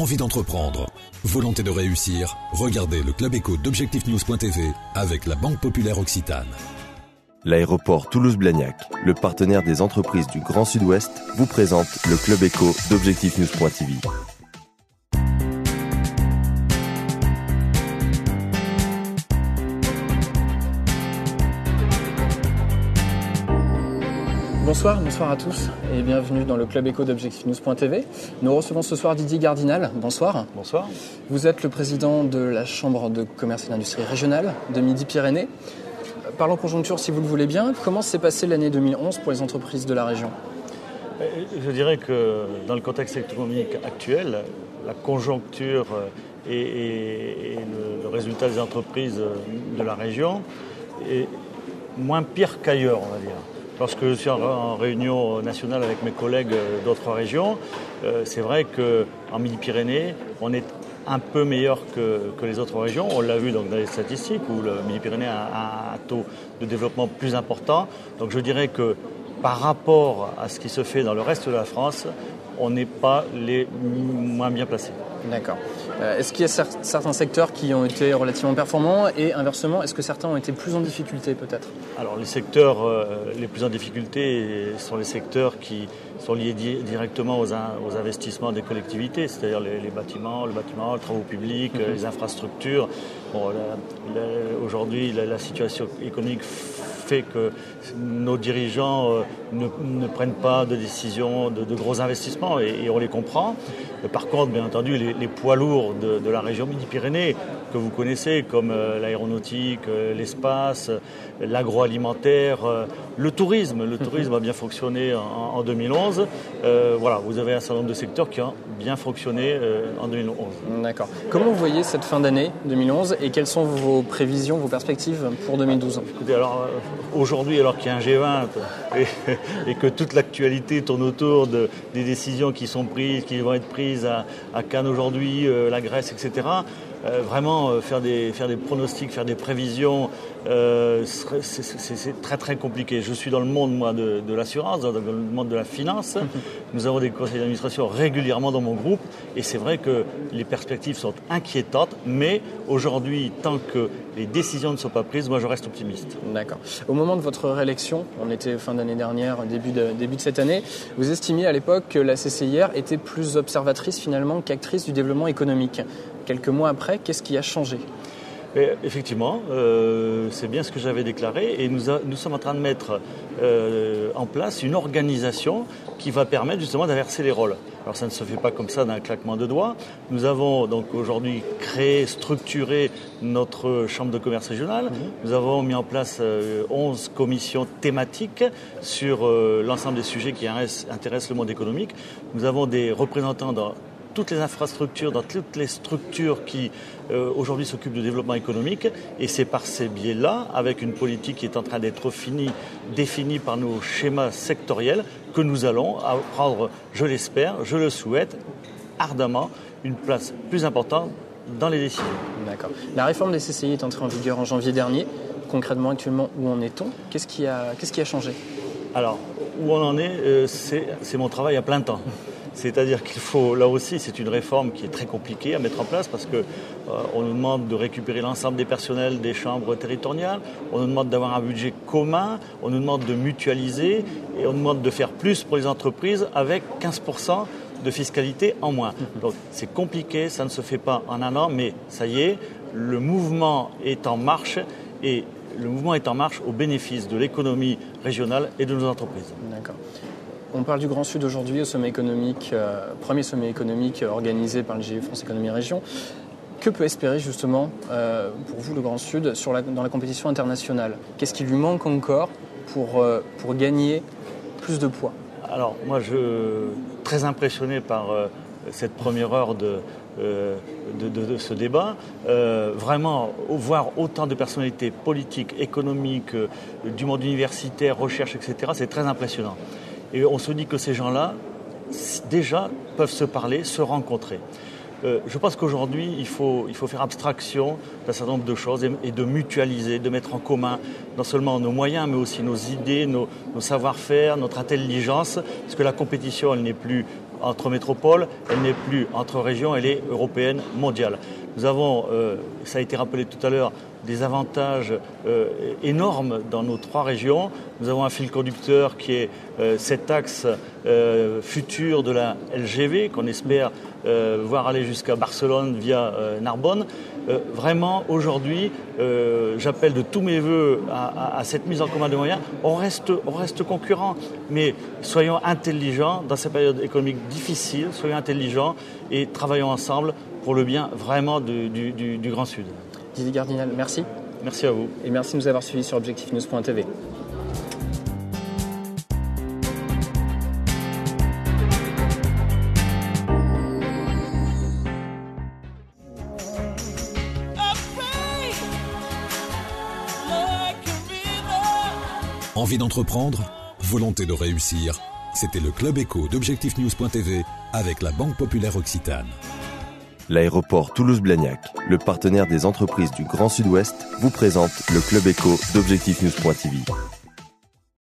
envie d'entreprendre, volonté de réussir, regardez le Club Éco d'Objectif-News.tv avec la Banque Populaire Occitane. L'aéroport Toulouse-Blagnac, le partenaire des entreprises du Grand Sud-Ouest, vous présente le Club Éco d'Objectif-News.tv. Bonsoir à tous et bienvenue dans le Club Éco d'Objectif-News.tv. Nous recevons ce soir Didier Gardinal. Bonsoir. Bonsoir. Vous êtes le président de la Chambre de commerce et d'industrie régionale de Midi-Pyrénées. Parlons conjoncture si vous le voulez bien. Comment s'est passée l'année 2011 pour les entreprises de la région ? Je dirais que dans le contexte économique actuel, la conjoncture et le résultat des entreprises de la région est moins pire qu'ailleurs, on va dire. Lorsque je suis en réunion nationale avec mes collègues d'autres régions, c'est vrai qu'en Midi-Pyrénées, on est un peu meilleur que les autres régions. On l'a vu donc dans les statistiques où le Midi-Pyrénées a un taux de développement plus important. Donc je dirais que par rapport à ce qui se fait dans le reste de la France, on n'est pas les moins bien placés. D'accord. Est-ce qu'il y a certains secteurs qui ont été relativement performants et inversement, est-ce que certains ont été plus en difficulté peut-être ? Alors les secteurs les plus en difficulté sont les secteurs qui sont liés directement aux investissements des collectivités, c'est-à-dire les bâtiments, les travaux publics, les infrastructures. Bon, aujourd'hui, la situation économique fait que nos dirigeants ne prennent pas de décisions de gros investissements et on les comprend. Par contre, bien entendu, les poids lourds de la région Midi-Pyrénées que vous connaissez, comme l'aéronautique, l'espace, l'agroalimentaire, le tourisme. Le tourisme a bien fonctionné en 2011. Voilà, vous avez un certain nombre de secteurs qui ont bien fonctionné en 2011. D'accord. Comment vous voyez cette fin d'année 2011 et quelles sont vos prévisions, vos perspectives pour 2012 ? Écoutez, alors aujourd'hui, alors qu'il y a un G20 et que toute l'actualité tourne autour des décisions qui sont prises, qui vont être prises à Cannes aujourd'hui, la Grèce, etc., vraiment faire des pronostics, faire des prévisions, c'est très très compliqué. Je suis dans le monde moi de l'assurance, dans le monde de la finance. Nous avons des conseils d'administration régulièrement dans mon groupe et c'est vrai que les perspectives sont inquiétantes, mais aujourd'hui, tant que les décisions ne sont pas prises, moi je reste optimiste. D'accord. Au moment de votre réélection, on était fin d'année dernière, début de cette année, vous estimiez à l'époque que la CCIR était plus observatrice finalement qu'actrice du développement économique. Quelques mois après, qu'est-ce qui a changé ? Effectivement, c'est bien ce que j'avais déclaré et nous sommes en train de mettre en place une organisation qui va permettre justement d'inverser les rôles. Alors ça ne se fait pas comme ça d'un claquement de doigts. Nous avons donc aujourd'hui créé, structuré notre chambre de commerce régionale. Nous avons mis en place 11 commissions thématiques sur l'ensemble des sujets qui intéressent le monde économique. Nous avons des représentants dans toutes les infrastructures, dans toutes les structures qui aujourd'hui s'occupent de développement économique. Et c'est par ces biais-là, avec une politique qui est en train d'être définie par nos schémas sectoriels, que nous allons prendre, je l'espère, je le souhaite, ardemment, une place plus importante dans les décisions. D'accord. La réforme des CCI est entrée en vigueur en janvier dernier. Concrètement, actuellement, où en est-on ? Qu'est-ce qui a changé ? Alors, où on en est, c'est mon travail à plein temps. C'est-à-dire qu'il faut, là aussi, c'est une réforme qui est très compliquée à mettre en place parce que on nous demande de récupérer l'ensemble des personnels des chambres territoriales, on nous demande d'avoir un budget commun, on nous demande de mutualiser et on nous demande de faire plus pour les entreprises avec 15% de fiscalité en moins. Donc c'est compliqué, ça ne se fait pas en un an, mais ça y est, le mouvement est en marche et le mouvement est en marche au bénéfice de l'économie régionale et de nos entreprises. D'accord. On parle du Grand Sud aujourd'hui, au sommet économique, premier sommet économique organisé par le GIE France Économie Région. Que peut espérer justement pour vous le Grand Sud dans la compétition internationale ? Qu'est-ce qui lui manque encore pour gagner plus de poids ? Alors moi, je suis très impressionné par cette première heure de ce débat. Vraiment, voir autant de personnalités politiques, économiques, du monde universitaire, recherche, etc., c'est très impressionnant. Et on se dit que ces gens-là, déjà, peuvent se parler, se rencontrer. Je pense qu'aujourd'hui, il faut faire abstraction d'un certain nombre de choses et de mutualiser, de mettre en commun non seulement nos moyens, mais aussi nos idées, nos savoir-faire, notre intelligence, parce que la compétition, elle n'est plus entre métropoles, elle n'est plus entre régions, elle est européenne, mondiale. Nous avons, ça a été rappelé tout à l'heure, des avantages énormes dans nos 3 régions. Nous avons un fil conducteur qui est cet axe futur de la LGV qu'on espère voir aller jusqu'à Barcelone via Narbonne. Vraiment, aujourd'hui, j'appelle de tous mes voeux à cette mise en commun de moyens. On reste concurrents, mais soyons intelligents dans cette période économique difficile, soyons intelligents et travaillons ensemble pour le bien vraiment du Grand Sud. Didier Gardinal, merci. Merci à vous. Et merci de nous avoir suivis sur objectifnews.tv. Envie d'entreprendre? Volonté de réussir? C'était le Club Éco d'objectifnews.tv avec la Banque Populaire Occitane. L'aéroport Toulouse-Blagnac, le partenaire des entreprises du Grand Sud-Ouest, vous présente le Club Éco d'objectifnews.tv.